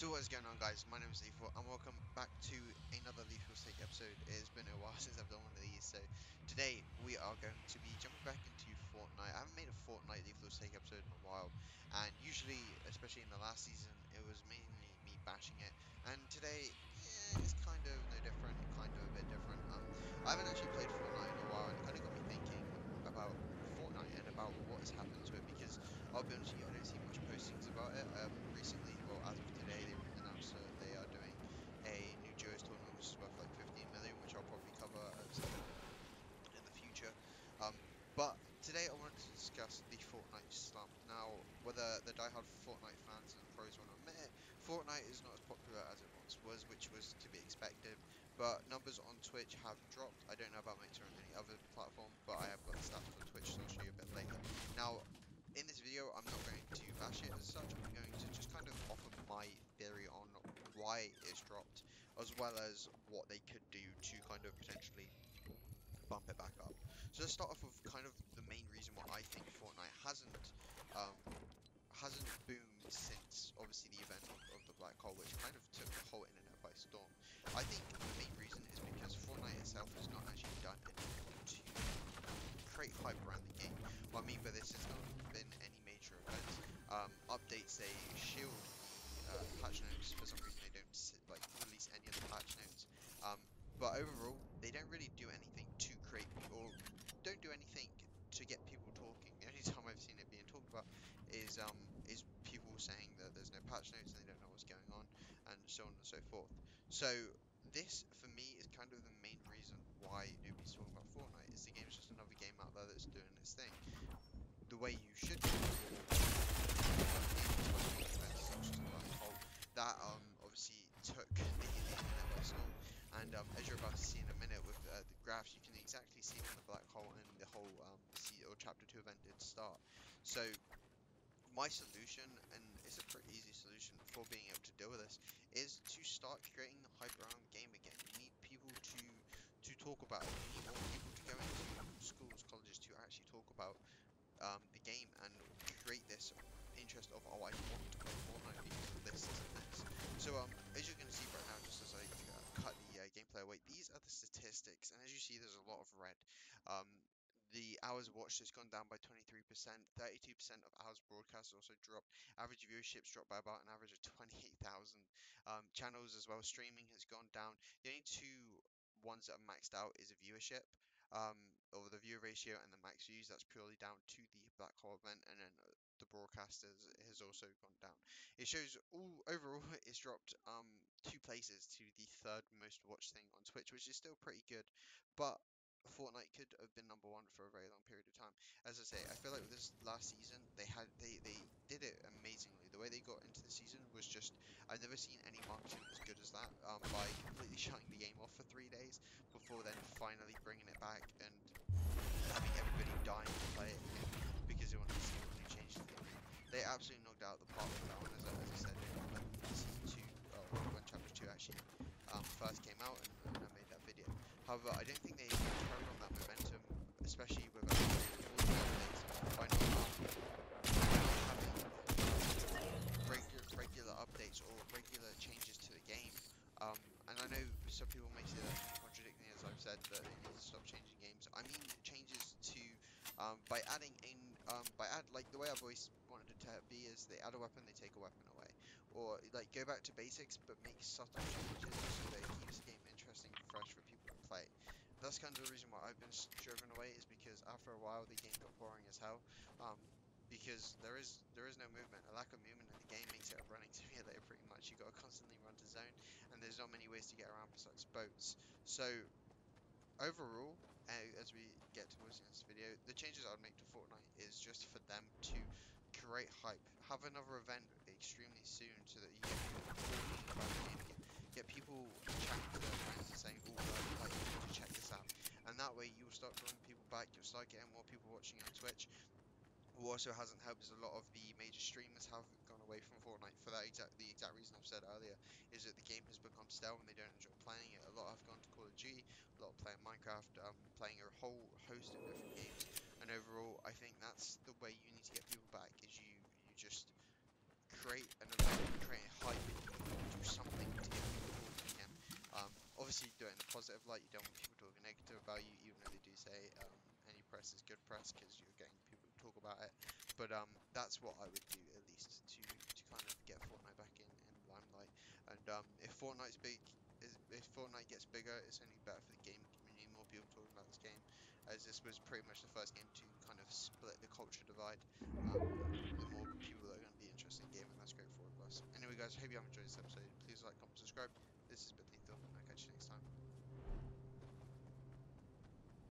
So what is going on, guys? My name is Lethal and welcome back to another Lethal Take episode. It's been a while since I've done one of these, so today we are going to be jumping back into Fortnite. I haven't made a Fortnite Lethal Take episode in a while, and usually, especially in the last season, it was mainly me bashing it, and today, it's kind of no different, kind of a bit different. I haven't actually played Fortnite in a while, and it kind of got me thinking about Fortnite and about what has happened to it, because I'll be honest with you, I don't see much postings about it. Recently, well, as of today, they announced that they are doing a new duos tournament, which is worth like 15 million, which I'll probably cover at some point in the future. But today I wanted to discuss the Fortnite slump. Now, whether the diehard Fortnite fans and pros want to admit it, Fortnite is not as popular as it once was, which was to be expected. But numbers on Twitch have dropped. I don't know about Mixer and any other platform, but I have got the stats for Twitch, so I'll show you a bit later. Now, in this video, I'm not going to bash it as such. I'm going to just kind of offer my theory on why it's dropped, as well as what they could do to kind of potentially bump it back up. So let's start off with kind of the main reason why I think Fortnite um, hasn't boomed since obviously the event of the black hole, which kind of took the whole internet by storm. I think the main reason is because Fortnite itself has not actually done anything to create hype around the game. What I mean by this is not been any major events. Updates, they shield the patch notes. For some reason they don't like release any of the patch notes. But overall, they don't really do anything to create or don't do anything to get people talking. The only time I've seen it being talked about is people saying that there's no patch notes and they don't know what's going on, and so on and so forth. So this for me is kind of the main reason why nobody's talking about Fortnite. Is the game's just another game out there that's doing its thing. The way you should do that obviously took the internet by storm, and as you're about to see in a minute with the graphs, you can exactly see when the black hole and the whole or chapter 2 event did start. So my solution, and it's a pretty easy solution for being able to deal with this, is to start creating the hype around the game again. You need people to talk about it. You need more people to go into schools, colleges to actually talk about the game and create this interest of, oh, I want to play Fortnite because of this, this, and this. So as you're going to see right now, just as I cut the gameplay away, these are the statistics, and as you see, there's a lot of red. The hours watched has gone down by 23%, 32% of hours broadcast also dropped. Average viewership's dropped by about an average of 28,000. Channels as well, streaming has gone down. The only two ones that are maxed out is a viewership, or the viewer ratio, and the max views. That's purely down to the black hole event, and then the broadcasters has also gone down. It shows all overall it's dropped 2 places to the third most watched thing on Twitch, which is still pretty good, but Fortnite could have been number one for a very long period of time. As I say, I feel like with this last season, they did it amazingly. The way they got into the season was just, I've never seen any marketing as good as that. By completely shutting the game off for 3 days before then finally bringing it back and having everybody dying to play it again because they wanted to see what new changes they made. They absolutely knocked out the park with that one, as I said when season 2, when chapter 2 actually first came out, and I made that video. However, I don't think they carried on that momentum, especially with all the updates, by not having regular updates or regular changes to the game. And I know some people may say that contradicting, as I've said, that they need to stop changing games. I mean changes to by adding in like the way I've always wanted it to be is they add a weapon, they take a weapon away, or like go back to basics but make subtle changes so that it keeps the game interesting and fresh for people to play. That's kind of the reason why I've been driven away, is because after a while the game got boring as hell. Because there is no movement. A lack of movement in the game makes it a running simulator pretty much. You got to constantly run to zone, and there's not many ways to get around besides boats. So overall, as we get towards the end of this video, the changes I would make to Fortnite is just for them to create hype. Have another event extremely soon so that you get people talking about the game again. Get people chatting to their friends and saying, oh, like, you need to check this out. And that way you'll start drawing people back, you'll start getting more people watching on Twitch. What also hasn't helped is a lot of the major streamers have gone away from Fortnite for the exact reason I've said earlier, is that the game has become stale and they don't enjoy playing it. A lot have gone to Call of Duty, a lot playing Minecraft, playing a whole host of different games. And overall, I think that's the way you need to get people back, is you just create an event, create hype, press is good press because you're getting people to talk about it. But that's what I would do at least to kind of get Fortnite back in limelight. And if Fortnite's big, if Fortnite gets bigger, it's only better for the gaming community. More people talking about this game, as this was pretty much the first game to kind of split the culture divide. Um, the more people that are going to be interested in gaming, that's great for all of us. Anyway, guys, hope you have enjoyed this episode. Please like, comment, subscribe. This has been Lethal, and I'll catch you next time.